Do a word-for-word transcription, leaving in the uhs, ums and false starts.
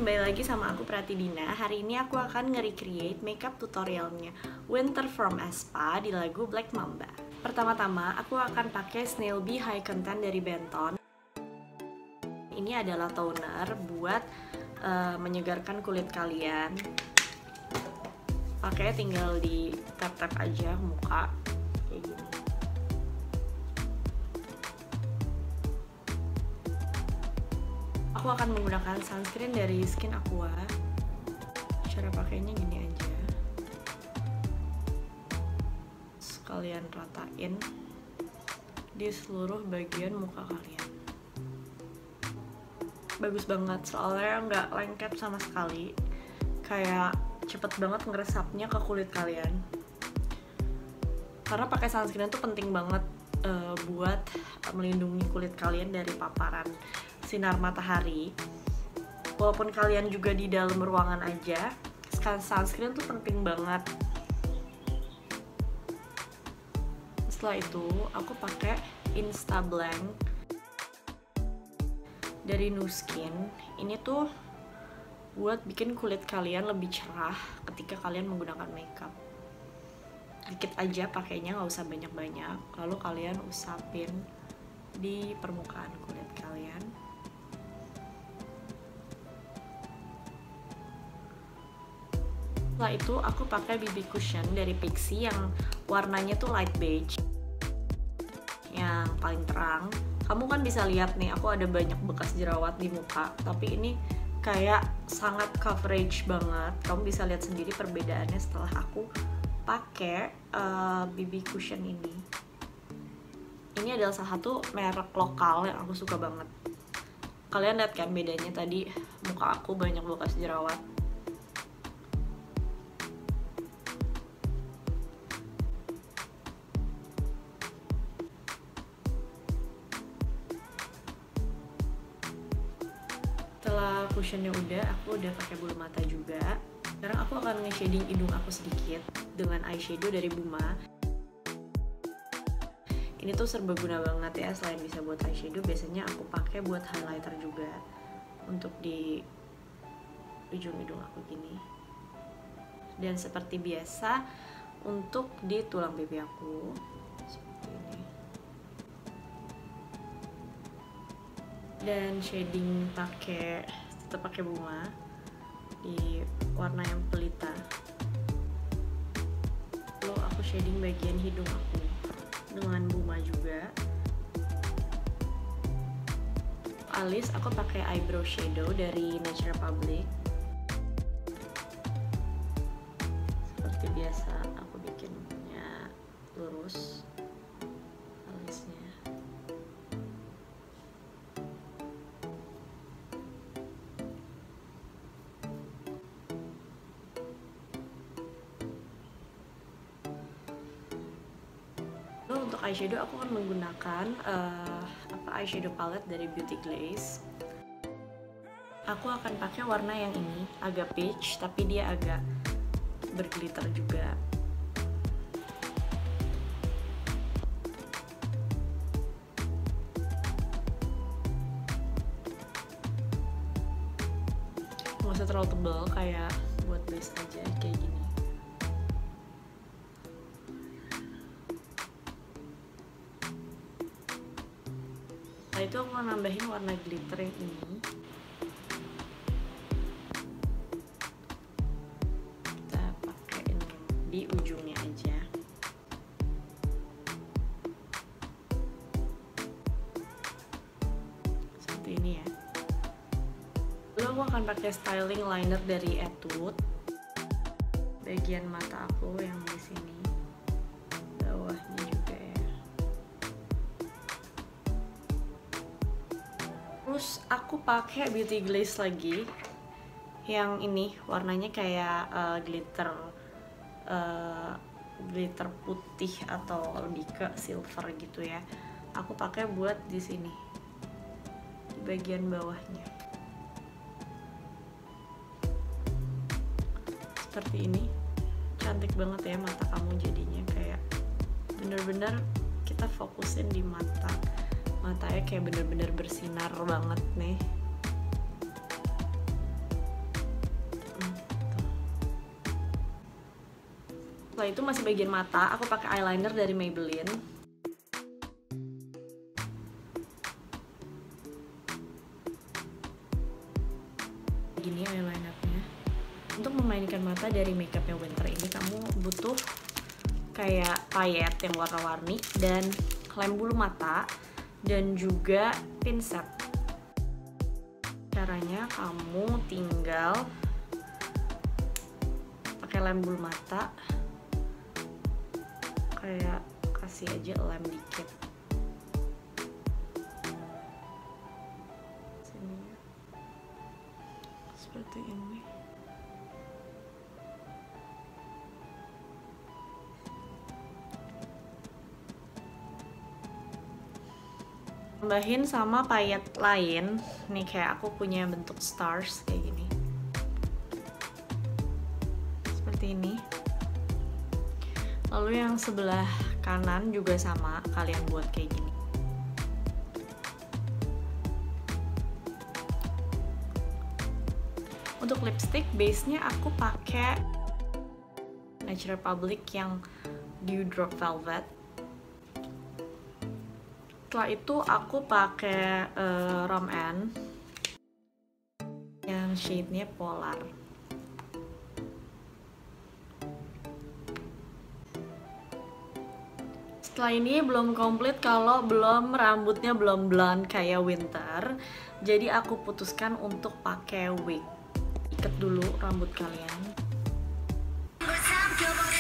kembali lagi sama aku Pratidina. Hari ini aku akan nge-recreate makeup tutorialnya Winter from aespa di lagu Black Mamba. Pertama-tama aku akan pakai Snail Bee High Content dari Benton. Ini adalah toner buat uh, menyegarkan kulit kalian. Pakai tinggal di tap-tap aja muka kayak gini. Aku akan menggunakan sunscreen dari Skin Aqua. Cara pakainya gini aja. Sekalian ratain di seluruh bagian muka kalian. Bagus banget, soalnya nggak lengket sama sekali. Kayak cepet banget ngeresapnya ke kulit kalian. Karena pakai sunscreen itu penting banget uh, buat melindungi kulit kalian dari paparan sinar matahari. Walaupun kalian juga di dalam ruangan aja, sunscreen tuh penting banget. Setelah itu aku pakai Insta Blank dari Nu Skin. Ini tuh buat bikin kulit kalian lebih cerah ketika kalian menggunakan makeup. Dikit aja pakainya, nggak usah banyak-banyak. Lalu kalian usapin di permukaan kulit kalian. Setelah itu aku pakai B B cushion dari Pixi yang warnanya tuh light beige, yang paling terang. Kamu kan bisa lihat nih, aku ada banyak bekas jerawat di muka, tapi ini kayak sangat coverage banget. Kamu bisa lihat sendiri perbedaannya setelah aku pakai uh, B B cushion ini. Ini adalah salah satu merek lokal yang aku suka banget. Kalian lihat kan bedanya, tadi muka aku banyak bekas jerawat. Setelah cushionnya udah, aku udah pakai bulu mata juga. Sekarang aku akan nge-shading hidung aku sedikit dengan eyeshadow dari Buma. Ini tuh serbaguna banget ya, selain bisa buat eyeshadow, biasanya aku pakai buat highlighter juga untuk di ujung hidung aku gini. Dan seperti biasa untuk di tulang pipi aku seperti ini. Dan shading pakai tetap pakai Buma di warna yang pelita. Lalu aku shading bagian hidung aku dengan Buma juga. Alis aku pakai eyebrow shadow dari Nature Republic. Seperti biasa aku bikinnya lurus alisnya. Untuk eyeshadow aku akan menggunakan uh, apa eyeshadow palette dari Beauty Glaze. Aku akan pakai warna yang ini, agak peach tapi dia agak berglitter juga. Nggak usah terlalu tebal, kayak buat base aja kayak gini. Setelah itu aku akan nambahin warna glitter yang ini. Kita pakaiin di ujungnya aja. Seperti ini ya. Lalu aku akan pakai styling liner dari Etude. Bagian mata aku yang di sini. Bawahnya juga ya. Terus aku pakai Beauty Glaze lagi, yang ini warnanya kayak uh, glitter, uh, glitter putih atau lebih ke silver gitu ya. Aku pakai buat di sini, di bagian bawahnya, seperti ini. Cantik banget ya mata kamu jadinya, kayak bener-bener kita fokusin di mata. Matanya kayak bener-bener bersinar banget nih. Setelah itu masih bagian mata, aku pakai eyeliner dari Maybelline. Gini eyelinernya. Untuk memainkan mata dari makeupnya Winter ini, kamu butuh kayak payet yang warna-warni dan lem bulu mata dan juga pinset. Caranya kamu tinggal pakai lem bulu mata, kayak kasih aja lem dikit sini, seperti ini. Tambahin sama payet lain nih, kayak aku punya bentuk stars kayak gini, seperti ini. Lalu yang sebelah kanan juga sama, kalian buat kayak gini. Untuk lipstick base-nya aku pakai Nature Republic yang Dewdrop Velvet. Setelah itu aku pakai uh, Rom N yang shade-nya Polar. Setelah ini belum komplit kalau belum rambutnya belum blonde kayak Winter. Jadi aku putuskan untuk pakai wig. Ikat dulu rambut kalian.